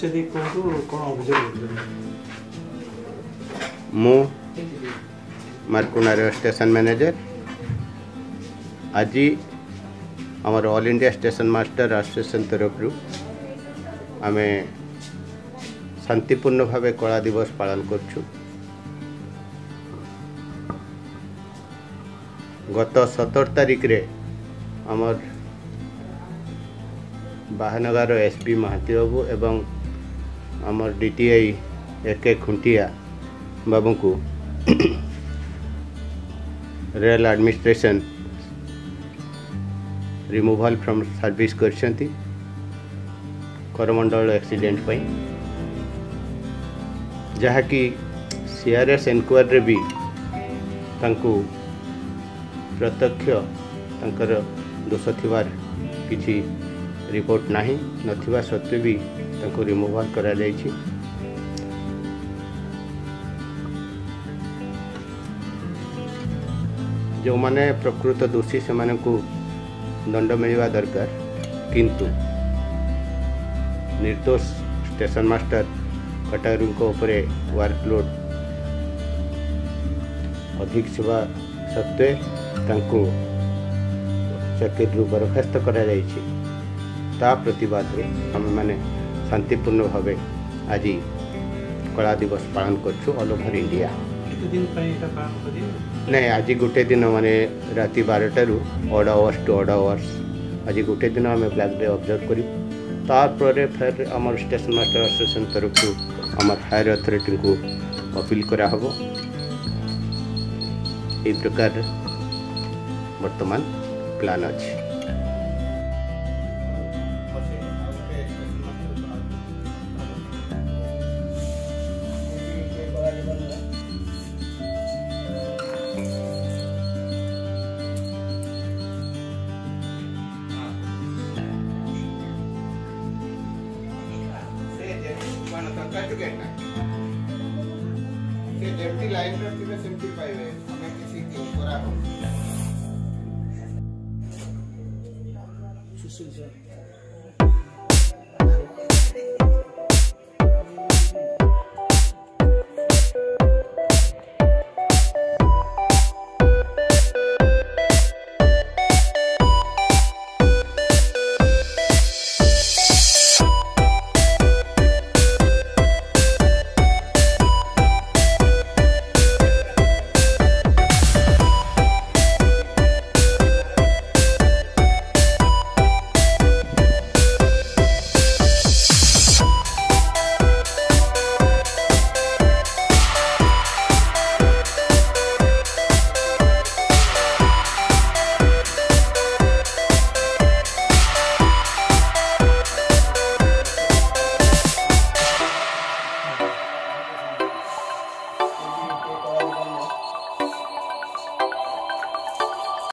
परिचय दे कहतु कौन अभियोग मु मार्कुनार स्टेशन मैनेजर आज आमर all India station master association तरफ आम शांतिपूर्ण भाव कला दिवस पालन करछु। गत 17 तारिख रे आमर बाहनगर एसपी महाती बाबू एवं आमर डीटीआई एके खुंटिया बाबू को rail administration removal from service करछंती करमंडल एक्सीडेंट पई जहा कि सीआरएस एनक्वायरी भी तांको प्रत्यक्ष तांकर दोष थिवार किछि रिपोर्ट नहीं नथिबा सत्वे भी तांको रिमूवल करा जायछि। जो माने प्रकृत दोषी से माने को दंड मिलवा दरकार किंतु निर्दोष स्टेशन मास्टर कटारू उपरे वर्कलोड अधिक सेवा सत्वे तांको चाकरी बरखास्त करा जायछि। ता प्रतिवाद रे हम माने शांतिपूर्ण भाव आज कला दिवस पालन करछु ऑल ओवर इंडिया। नहीं आज गोटे दिन माने राति 12 रु odd hours to odd hours आज गोटे दिन आम ब्लैक डे ऑब्जर्व करी तार फिर आम स्टेशन मास्टर एसोसिएशन तरफ आम हायर अथॉरिटी को अपील करा हबो। ए प्रकार वर्तमान प्लान अछि। लाइन सेमती पाइबे हमें किसी करा हो सुशील सर